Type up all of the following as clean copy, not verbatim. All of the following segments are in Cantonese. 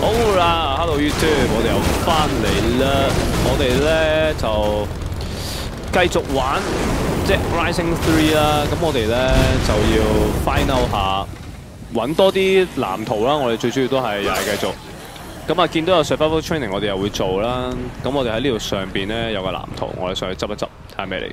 好啦 ，Hello YouTube， 我哋又翻嚟啦。我哋咧就繼續玩即係 Rising 3啦。咁我哋咧就要 find out 下，揾多啲藍圖啦。我哋最主要都係又係繼續。咁啊，見到有 survival training， 我哋又會做啦。咁我哋喺呢度上邊咧有個藍圖，我哋上去執一執，睇下咩嚟。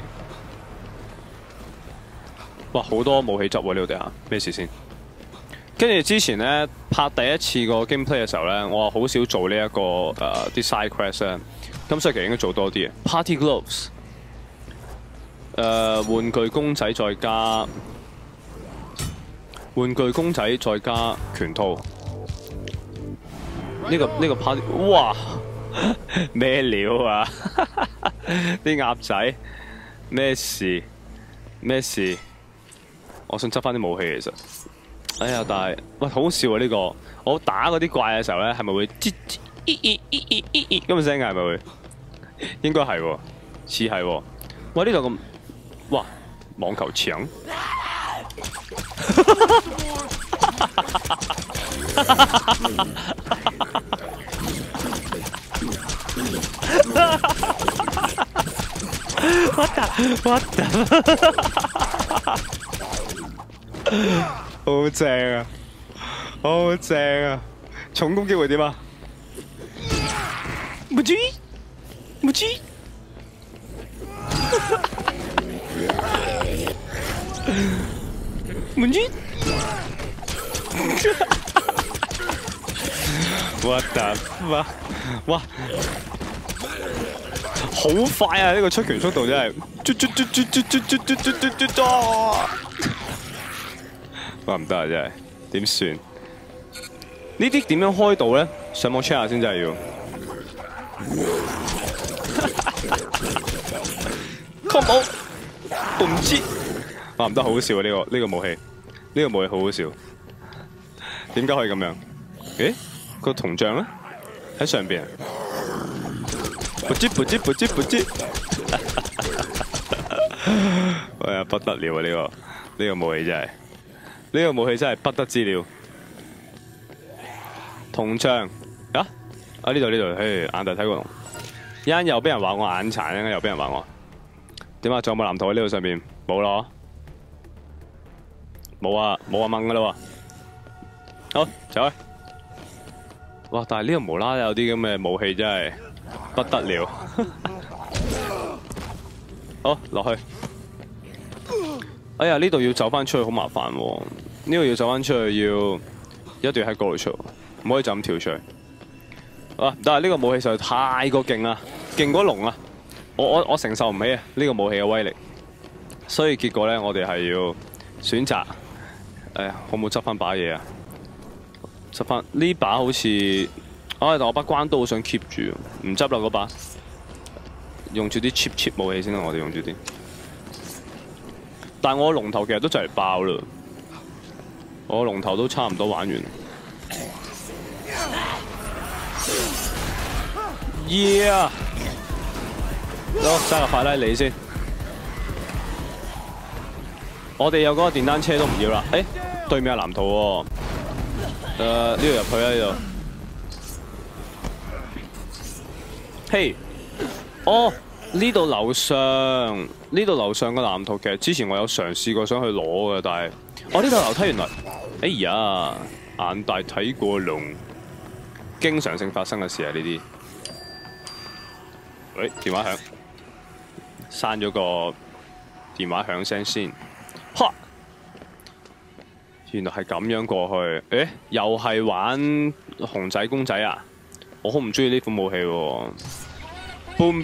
哇，好多武器執喎呢度地下，咩事先？跟住之前咧拍第一次個 gameplay 嘅時候咧，我好少做呢、一個啲 side quest 咧，咁所以其實應該做多啲嘅。Party gloves， 玩具公仔再加玩具公仔再加拳套。呢個 party， 哇咩料啊？啲鴨仔咩事？咩事？我想執翻啲武器其實。哎呀，但係喂好笑啊！呢個我打嗰啲怪嘅時候咧，係咪會吱咁嘅聲㗎？係咪會？應該係喎，似係喎。哇！呢度咁，哇！網球場。What the？ 好正啊！好正啊！重攻擊會點啊？唔知，唔知。唔知。What the？ 哇！好快啊！呢個出拳速度真係。哇唔得啊！真係點算？呢啲點樣開到咧？上網 check 下先，真係要。combo， 唔知。哇唔得，好笑啊！呢個武器，呢個武器好好笑。點解可以咁樣？誒，個銅像咧喺上邊。不知。哎呀，不得了啊！呢個武器真係。呢個武器真係不得之了。銅像啊呢度，嘿眼大睇過龍。一陣又俾人話我眼殘，一陣又俾人話我。點啊？仲有冇藍圖喺呢度上邊？冇咯。冇啊掹噶啦喎。好，走去。哇！但係呢個無啦啦有啲咁嘅武器真係不得了。好，落去。哎呀，呢度要走翻出去好麻煩喎！呢度要走翻出去一定要喺嗰度出，唔可以就咁跳出去。啊！但係呢個武器實在太過勁啦，勁過龍啊！我承受唔起啊！呢個武器嘅威力，所以結果咧，我哋係要選擇。哎呀，可唔可以執翻把嘢啊？執翻呢把好似，但我把關刀好想 keep 住，唔執啦嗰把。用住啲 cheap 武器先啦，我哋用住啲。但係我龍頭其實都就嚟爆啦，我龍頭都差唔多玩完。Yeah！ 好，揸個法拉利先。我哋有嗰個電單車都唔要啦。誒，對面有藍圖喎。呢度入去啦呢度。嘿！哦。呢度樓上個藍圖，其實之前我有嘗試過想去攞嘅，但係呢度樓梯原來，哎呀，眼大睇過龍，經常性發生嘅事啊呢啲。喂，電話響，刪咗個電話響聲先。哈，原來係咁樣過去。誒，又係玩熊仔公仔啊！我好唔中意呢款武器喎。Boom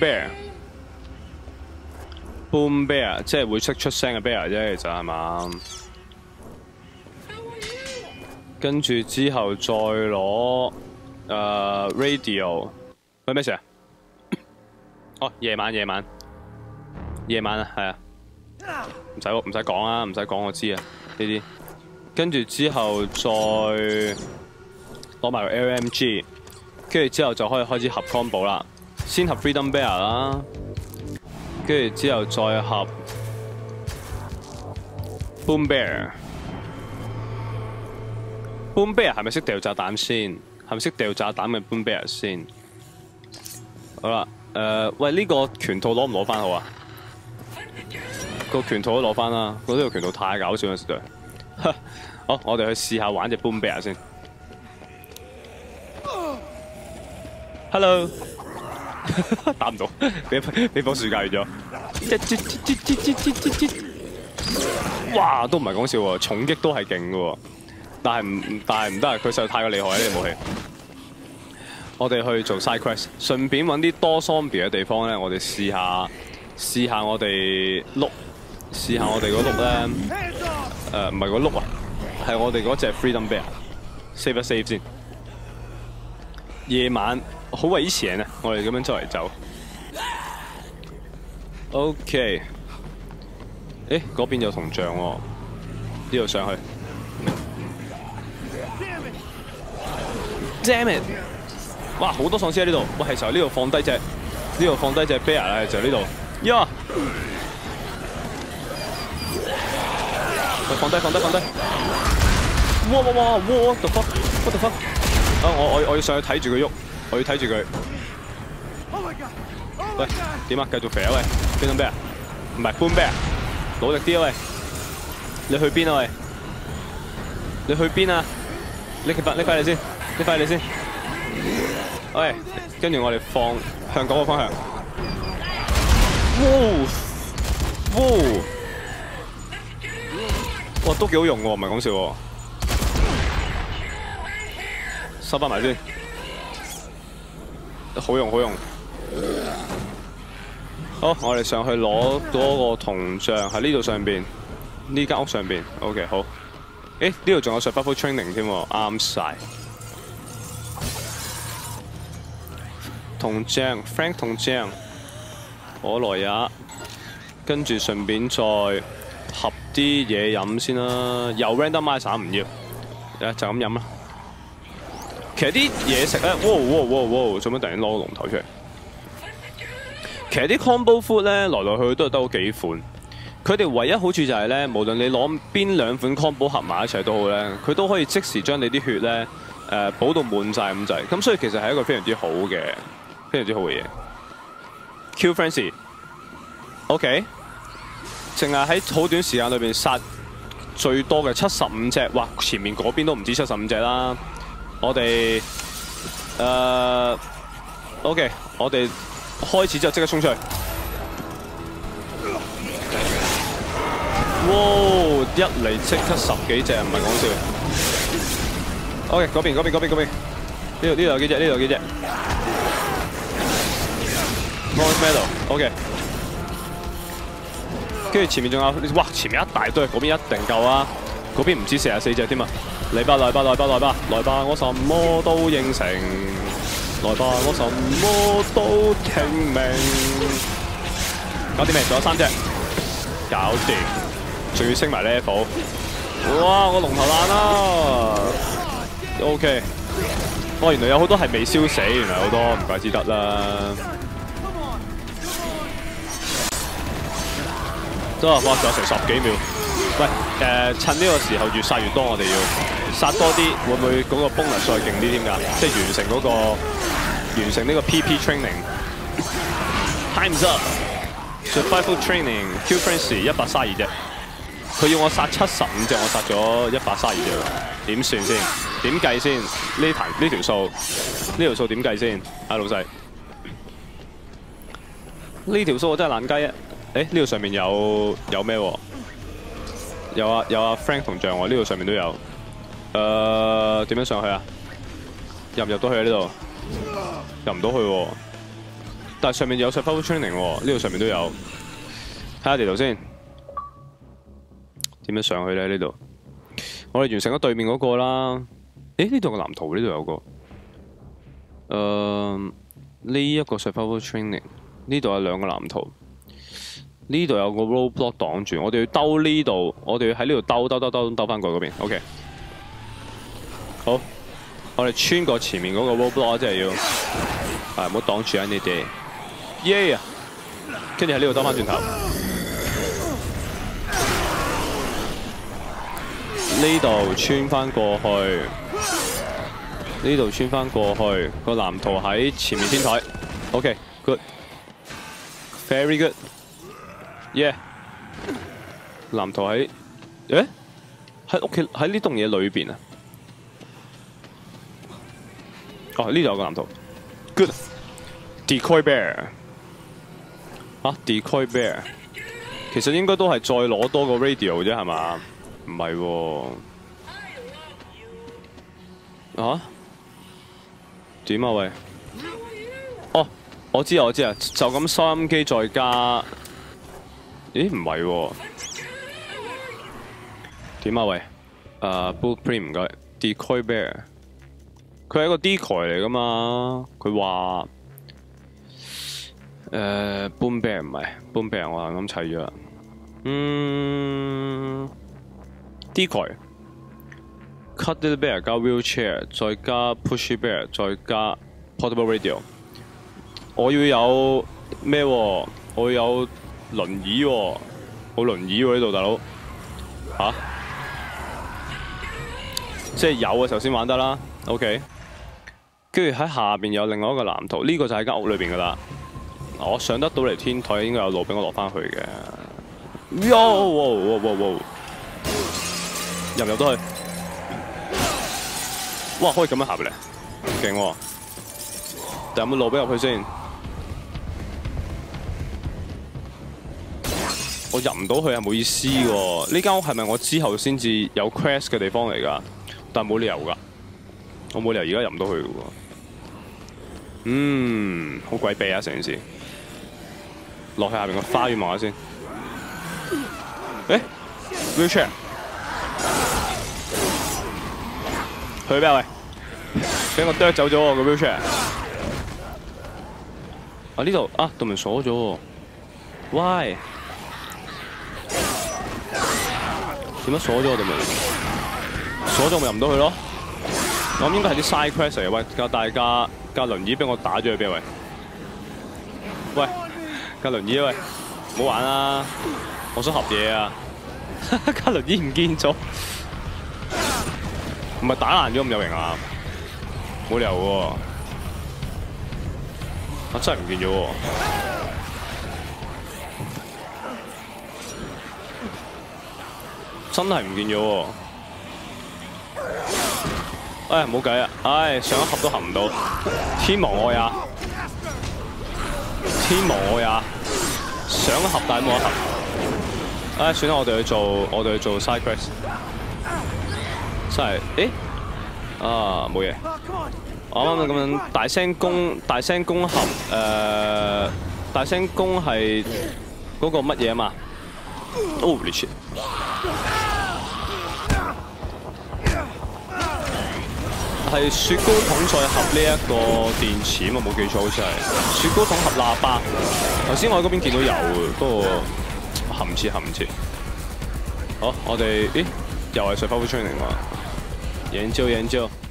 Bear。Boom Bear 即係會識出聲嘅 bear 啫，其實係嘛？跟住之後再攞radio， 喂咩事啊？哦，夜晚啊，係啊，唔使講啊，唔使講我知啊呢啲。跟住之後再攞埋個 LMG， 跟住之後就可以開始合 combo 啦。先合 Freedom Bear 啦。跟住之後再合 Boom Bear。Boom Bear 係咪識掉炸彈先？係咪識掉炸彈嘅 Boom Bear 先？好啦，喂，呢個拳套攞唔攞翻好啊？個拳套都攞翻啦，覺得呢個拳套太搞笑啦，實在。好，我哋去試下玩隻 Boom Bear 先。Hello， 打唔到，俾棵樹戒咗。哇，都唔係講笑喎，重擊都係勁嘅喎，但係唔得啊！佢實在太過厲害呢啲武器。我哋去做 side quest， 順便揾啲多 zombie 嘅地方咧，我哋試下我哋碌，試下我哋嗰碌咧，唔係個碌啊，係我哋嗰隻 Freedom Bear。save 一 save 先。夜晚好危險啊！我哋咁樣周圍走。OK。誒，嗰邊有銅像喎，呢度上去。Damn it！ 哇，好多喪屍喺呢度。喂，係時候呢度放低隻 bear 啦，就呢度。呀！放低！哇 ！What the fuck！ 啊！我要上去睇住佢喐，我要睇住佢。喂，點啊？繼續肥啊喂 ！Freedom Bear， 唔係 Boom Bear。努力啲啊喂！你去邊啊喂？你去邊啊？拎翻嚟先！喂，跟住我哋向嗰個方向。哇，都幾好用喎，唔係講笑喎。收翻埋先，好用。好，我哋上去攞嗰個銅像喺呢度上邊，呢間屋上邊。OK， 好。誒，呢度仲有 survival training 添喎，啱晒。銅像 ，Frank 銅像，可樂也，跟住順便再合啲嘢飲先啦。又 randomizer 唔要，就咁飲啦。其實啲嘢食咧，哇！做乜突然攞個龍頭出嚟？其實啲 combo food 咧，來來去去都係得嗰幾款。佢哋唯一好處就係咧，無論你攞邊兩款 combo 合埋一齊都好咧，佢都可以即時將你啲血咧補到滿晒咁滯。咁所以其實係一個非常之好嘅嘢。Kill Frenzy，OK， 淨係喺好短時間裏邊殺最多嘅75隻，哇！前面嗰邊都唔止75隻啦。我哋OK， 我哋開始之後即刻衝出去。哇！一嚟即刻10幾隻，唔係講笑。OK， 嗰邊，呢度有幾隻。Bronze Medal，OK。跟住前面仲有，哇！前面一大堆，嗰邊一定夠啊！嗰邊唔止44隻添啊！嚟吧，我什麼都應承。來吧，我什麼都聽命。搞掂未？仲有3隻，搞掂。仲要升埋 level。哇！我龍頭爛啦。OK。哦，原來有好多係未燒死，原來好多唔怪之得啦。得啊！哇！仲有成10幾秒。喂，趁呢個時候越殺越多，我哋要殺多啲，會唔會嗰個 bonus 再勁啲添㗎？即係完成呢個 PP training。Time's up。Survival training。Kill Frenzy 132隻，佢要我殺75隻，我殺咗132隻，點算先？點計先？呢條數點計先？啊老細，呢條數我真係爛雞啊！誒呢度上面有咩喎？有啊 Frank 銅像喎，呢度上面都有。點樣上去啊？入唔入到去啊？呢度入唔到去喎。但係上面有 survival training 喎，呢度上面都有。睇下地圖先，點樣上去咧？呢度我哋完成咗對面嗰個啦。誒呢度個藍圖呢度有個。呢一個 survival training， 呢度有2個藍圖。呢度有個 roadblock 擋住，我哋要兜呢度，我哋要喺呢度兜翻過嗰邊。OK， 好，我哋穿過前面嗰個 roadblock， 即係要唔好擋住啊你哋。耶！跟住喺呢度兜翻轉頭，呢度穿翻過去， 呢度穿翻過去，個藍圖喺前面天台。OK，good，very good，yeah。藍圖喺喺屋企喺呢棟嘢裏邊啊。哦，呢度有個藍圖。Good，decoy bear。啊 ，decoy bear， 其實應該都係再攞多個 radio 啫，係嘛？唔係喎。啊？點啊喂？哦，我知啊，就咁收音機再加。咦？唔係喎。點啊喂？Blueprint 唔該。Decoy bear， 佢係一個 decoy 嚟噶嘛？佢話boom bear 唔係 boom bear， 我啱砌咗啦。decoy。Cuddly bear 加 wheelchair， 再加 pushy bear， 再加 portable radio。我要有咩喎？我要有輪椅喎，冇輪椅喎呢度，大佬嚇。即係有嘅時候先玩得啦。OK， 跟住喺下邊有另外一個藍圖，呢個就喺間屋裏邊噶啦。我上得到嚟天台，應該有路俾我落翻去嘅。入唔入到去？哇！可以咁樣行嚟，勁喎！但有冇路俾入去先？我入唔到去係冇意思喎。呢間屋係咪我之後先至有 quest 嘅地方嚟㗎？但係冇理由㗎，我冇理由而家入唔到去嘅喎。好鬼秘啊成件事。落去下邊個花園望下先。wheelchair 去邊啊喂？俾我啄走咗喎個 wheelchair。啊呢度啊道門鎖咗喎。Why？ 點解鎖咗我道門？鎖咗咪入唔到去咯。我諗應該係啲 side quest 嚟嘅。喂，教大家架輪椅俾我打咗去邊啊喂？喂，架輪椅喂，唔好玩啦！我想合嘢啊！架輪椅唔見咗，唔係打爛咗咁有型啊！冇理由喎，啊真係唔見咗喎！真係唔見咗喎！唉，冇計啊！唉，上一盒都合唔到，天亡我也！天亡我也！上一盒但係冇一盒。唉，算啦，我哋去做 side quest。真係，啊冇嘢。我啱啱咁樣大聲攻俠大聲攻係嗰個乜嘢啊嘛 ？Holy shit！ 係雪糕筒再合呢一個電池啊！冇記錯好似係雪糕筒合喇叭。頭先我喺嗰邊見到有嘅，不過合唔切。好，我哋又係 survival training 喎，研究。